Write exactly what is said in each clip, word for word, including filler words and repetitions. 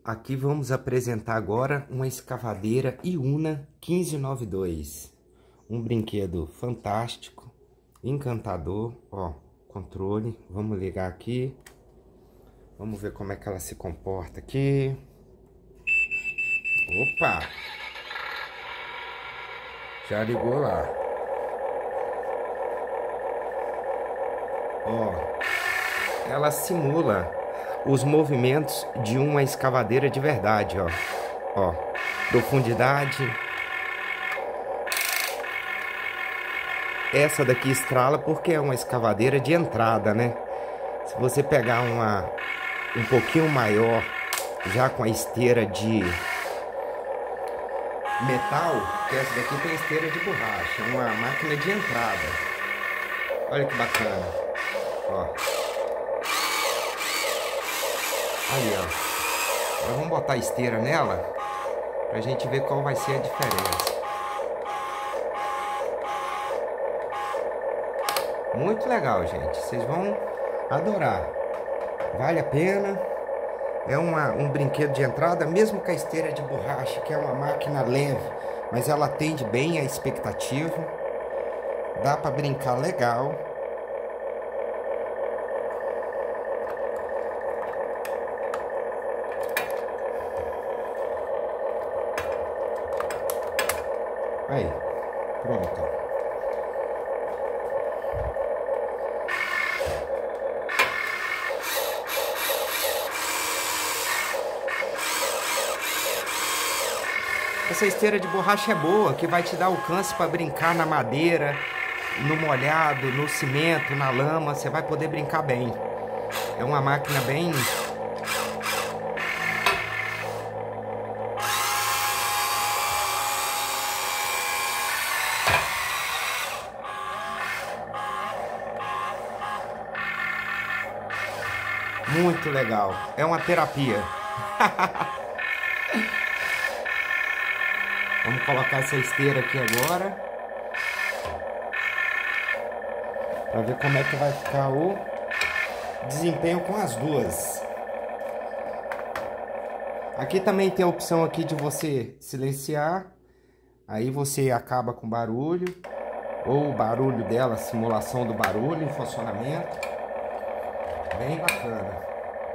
Aqui vamos apresentar agora uma escavadeira Iuna quinze noventa e dois. Um brinquedo fantástico, encantador. Ó, controle. Vamos ligar aqui. Vamos ver como é que ela se comporta aqui. Opa! Já ligou lá. Ó, ela simula os movimentos de uma escavadeira de verdade, ó. Ó, profundidade. Essa daqui estrala porque é uma escavadeira de entrada, né? Se você pegar uma um pouquinho maior, já com a esteira de metal, que essa daqui tem esteira de borracha, uma máquina de entrada. Olha que bacana. Ó. Ali, ó. Agora vamos botar a esteira nela pra gente ver qual vai ser a diferença. Muito legal, gente. Vocês vão adorar. Vale a pena. É uma, um brinquedo de entrada, mesmo com a esteira de borracha, que é uma máquina leve, mas ela atende bem a expectativa. Dá para brincar legal. Aí, pronto. Essa esteira de borracha é boa, que vai te dar alcance para brincar na madeira, no molhado, no cimento, na lama. Você vai poder brincar bem. É uma máquina bem... muito legal. É uma terapia. Vamos colocar essa esteira aqui agora, para ver como é que vai ficar o desempenho com as duas. Aqui também tem a opção aqui de você silenciar. Aí você acaba com barulho, ou o barulho dela, simulação do barulho em funcionamento. Bem bacana.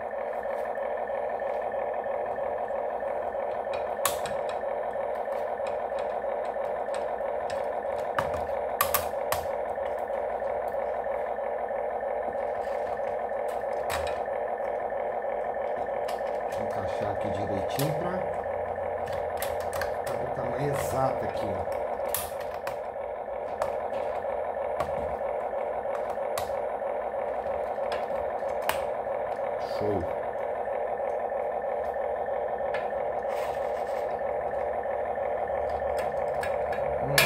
Vou encaixar aqui direitinho para o tamanho exato aqui, ó. Show. Hum.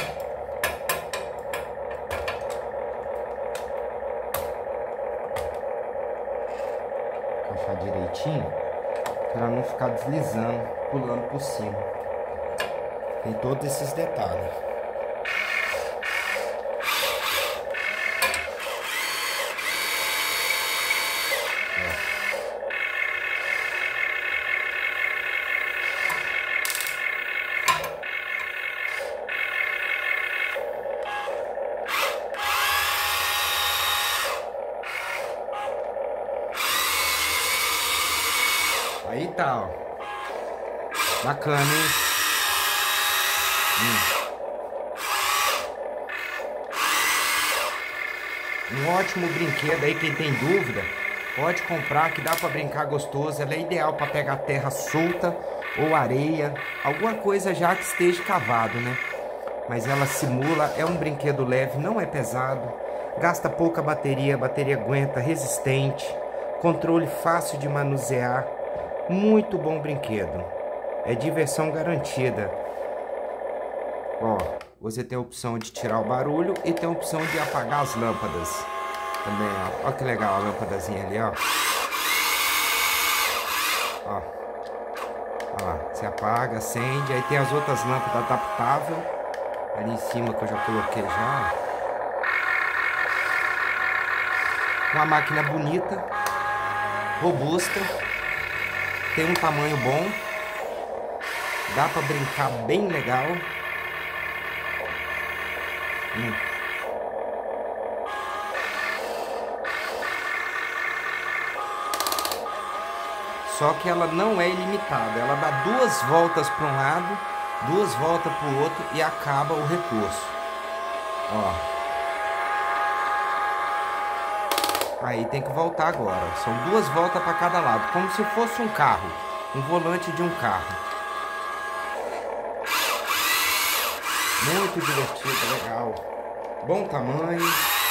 Encaixar direitinho para não ficar deslizando, pulando por cima. Tem todos esses detalhes. Aí tá, ó. Bacana, hein? Hum. Um ótimo brinquedo aí, quem tem dúvida, pode comprar que dá pra brincar gostoso. Ela é ideal pra pegar terra solta ou areia, alguma coisa já que esteja cavado, né? Mas ela simula, é um brinquedo leve, não é pesado, gasta pouca bateria, a bateria aguenta, resistente, controle fácil de manusear. Muito bom brinquedo. É diversão garantida. Ó, você tem a opção de tirar o barulho e tem a opção de apagar as lâmpadas. Também, ó. Ó que legal a lâmpadazinha ali, ó. Ó. Ó lá, você apaga, acende. Aí tem as outras lâmpadas adaptáveis. Ali em cima que eu já coloquei já. Uma máquina bonita, robusta. tem um tamanho bom. Dá pra brincar bem legal. Hum. Só que ela não é ilimitada. Ela dá duas voltas para um lado, duas voltas para o outro e acaba o recurso. Ó. Aí tem que voltar agora. São duas voltas para cada lado, como se fosse um carro, um volante de um carro. Muito divertido, legal. Bom tamanho.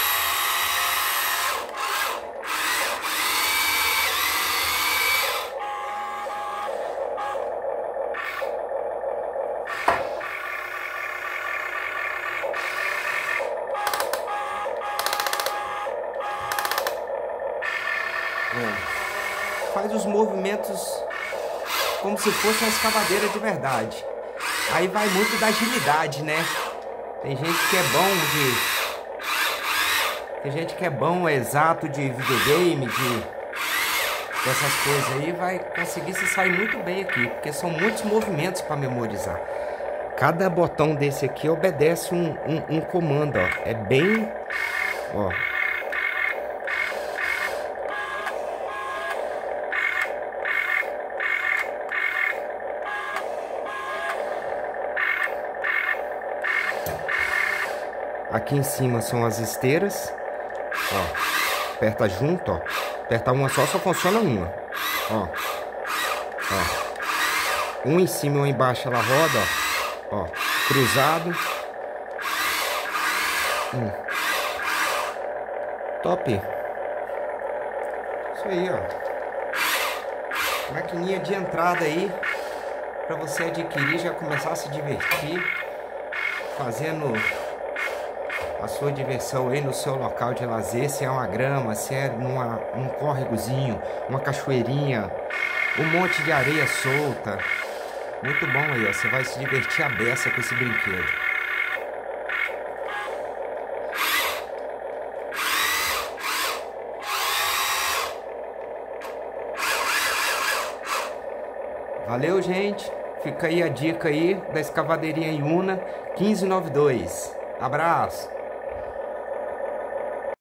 É. Faz os movimentos como se fosse uma escavadeira de verdade. Aí vai muito da agilidade, né? Tem gente que é bom de... Tem gente que é bom, é exato de videogame, de... dessas coisas aí, vai conseguir se sair muito bem aqui, porque são muitos movimentos para memorizar. Cada botão desse aqui obedece um, um, um comando, ó. É bem... Ó. Aqui em cima são as esteiras. Ó, aperta junto, ó. Aperta uma só, só funciona uma. Ó. Ó. Um em cima e um embaixo ela roda, ó. Ó. Cruzado. Hum. Top. Isso aí, ó. Maquininha de entrada aí. Pra você adquirir, já começar a se divertir. Fazendo a sua diversão aí no seu local de lazer, se é uma grama, se é numa, num córregozinho, uma cachoeirinha, um monte de areia solta. Muito bom aí, ó. Você vai se divertir a beça com esse brinquedo. Valeu, gente. Fica aí a dica aí da escavadeirinha Yuna quinze noventa e dois. Abraço.